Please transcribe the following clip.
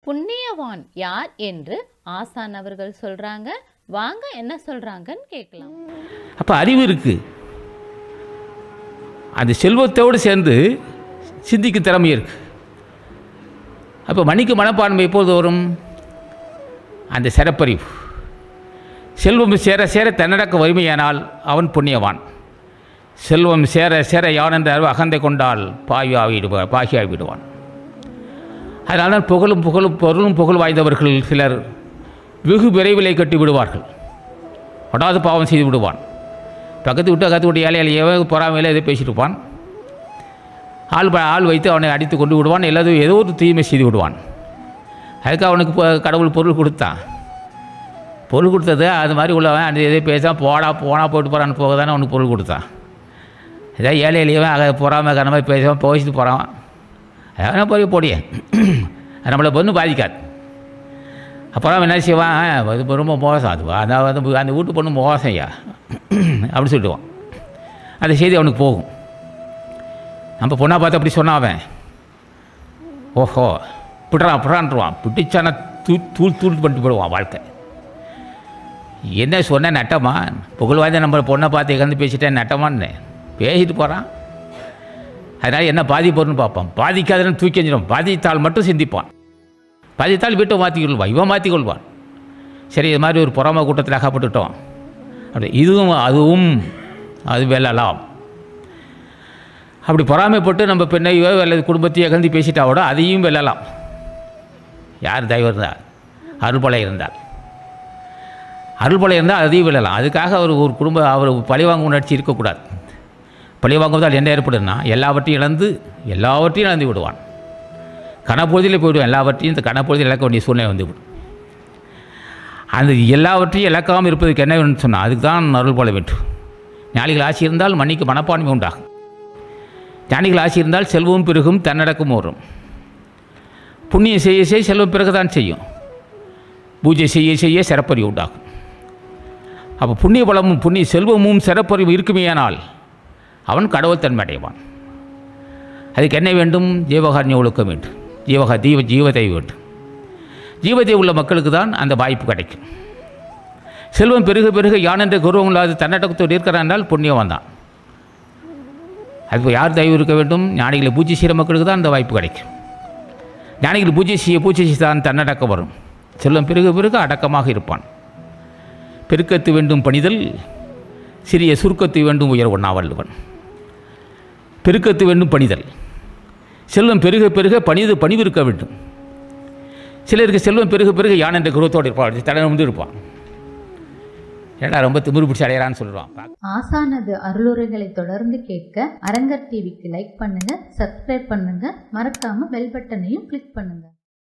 புண்ணியவான் யார் என்று ஆசான் அவர்கள் சொல்றாங்க. வாங்க என்ன சொல்றாங்கன்னு கேட்கலாம். அப்போ அறிவு இருக்கு, அந்த செல்வத்தோடு சேர்ந்து சிந்திக்கும் திறமை இருக்கு. அப்போ மணிக்கு மனப்பான்மை எப்போது வரும்? அந்த சிறப்பறிவு. செல்வம் சேர சேர தன்னடக்க வறுமையானால் அவன் புண்ணியவான். செல்வம் சேர சேர யான் என்ற அறிவு அகந்தை கொண்டால் பாகியாகி விடுவான். அதனால் தான் பொருளும் புகழ் வாய்ந்தவர்கள் சிலர் வெகு விரைவிலை கட்டி விடுவார்கள். படாத பாவம் செய்து விடுவான். பக்கத்து விட்டு ஏழையால் எவன் பொறாமையில் எதோ பேசிட்டு இருப்பான். ஆள் வைத்து அவனை அடித்து கொண்டு விடுவான். எல்லாத்தையும் ஏதோ ஒரு தீமை செய்து விடுவான். அதுக்கு அவனுக்கு கடவுள் பொருள் கொடுத்தான். பொருள் கொடுத்தது அது மாதிரி உள்ளவன் அந்த எதோ பேசான் போயிட்டு போகிறான்னு போக தானே அவனுக்கு பொருள் கொடுத்தான். ஏதாவது ஏழை எளியவன் அதை பொறாமல் காரண மாதிரி பேசுவான், பேசிட்டு போகிறான். அதான் போடிய நம்மளை பொண்ணு பாதிக்காது. அப்புறம் என்ன செய்வான், அது ரொம்ப மோசம், அதுவா அந்த வீட்டு பொண்ணு மோசம் ஐயா அப்படின்னு சொல்லிடுவான். அந்த செய்தி அவனுக்கு போகும். நம்ம பொண்ணாக பார்த்து அப்படி சொன்னாவன், ஓஹோ பிடுறான்ட்டுருவான். பிடிச்சானா தூள் பண்ணிட்டு போடுவான் வாழ்க்கை. என்ன சொன்ன நட்டமா, புகழ் வாய்ந்த நம்ம பொண்ணை பார்த்து எங்கேருந்து பேசிட்டேன் நட்டமான்னு பேசிட்டு போகிறான். அதனால் என்ன பாதிப்போன்னு பார்ப்பான். பாதிக்காதுன்னு தூக்கி எஞ்சிடும். பாதித்தால் மட்டும் சிந்திப்பான். பாதித்தால் வீட்டை மாற்றிக்கொள்வான், இவன் மாற்றிக்கொள்வான். சரி, இது மாதிரி ஒரு பொறாமை கூட்டத்தில் அகப்பட்டுட்டோம் அப்படி அதுவும் அது வெல்லலாம். அப்படி பொறாமைப்பட்டு நம்ம பெண்ணையோ அல்லது குடும்பத்தையோ அகழ்ந்து பேசிட்டாவோட அதையும் வெல்லலாம். யார் தயவு இருந்தால், அருள்பலை இருந்தால் அதையும் வெல்லலாம். அதுக்காக ஒரு அவர் பழிவாங்கும் உணர்ச்சி இருக்கக்கூடாது. பழிவாங்குவதால் என்ன ஏற்படுதுன்னா எல்லாவற்றையும் இழந்து விடுவான். கனப்பொழுதில் போய்விடுவான். எல்லாவற்றையும் இந்த கனப்பொழுதில் இழக்க வேண்டிய சூழ்நிலை வந்துவிடும். அந்த எல்லாவற்றையும் இழக்காமல் இருப்பதுக்கு என்ன வேணும்னு சொன்னால் அதுக்கு தான் அருள்பலை வேண்டும். ஞானிகள் ஆட்சி இருந்தால் மன்னிக்கு மனப்பான்மை உண்டாகும். ஞானிகள் ஆட்சி இருந்தால் செல்வமும் பெருகும், தன்னடக்கமும் வரும். புண்ணியம் செய்ய செய்ய செல்வம் பிறகுதான் செய்யும். பூஜை செய்ய செய்ய சிறப்பறிவு உண்டாகும். அப்போ புண்ணிய பலமும் செல்வமும் சிறப்பறிவு இருக்குமேயானால் அவன் கடவுள் தன்மை அடைவான். அதுக்கு என்ன வேண்டும்? ஜீவகாரண்ய ஒழுக்கம் வேண்டும். ஜீவதை வேண்டும். ஜீவதை உள்ள மக்களுக்கு தான் அந்த வாய்ப்பு கிடைக்கும். செல்வம் பெருக யான் என்ற கௌரவம் இல்லாத தன்னடக்கத்தோடு இருக்கிறான் என்றால் புண்ணியவன் தான். அது யார் தயவு இருக்க வேண்டும்? ஞானிகளை பூஜை செய்கிற மக்களுக்கு தான் அந்த வாய்ப்பு கிடைக்கும். ஞானிகள் பூஜை செய்ய தான் தன்னடக்கம் வரும். செல்வம் பெருக அடக்கமாக இருப்பான். பெருக்கத்து வேண்டும் பணிதல், சிறிய சுருக்கத்து வேண்டும் உயர் ஒண்ணா வள்ளுவன். பெருக்கத்து வேண்டும் பணிதல். செல்வம் பெருக பணிவு இருக்க வேண்டும். சிலருக்கு செல்வம் பெருக யான் என்ற குருவத்தோடு இருப்பான், தலை வந்து இருப்பான். ஏன்னா ரொம்ப திமிரு பிடிச்சி அடையிறான்னு சொல்லுவான். ஆசானது அருளுரைகளை தொடர்ந்து கேட்க அரங்கர் டிவிக்கு லைக் பண்ணுங்க, சப்ஸ்கிரைப் பண்ணுங்க, மறக்காம பெல் பட்டனையும் கிளிக் பண்ணுங்க.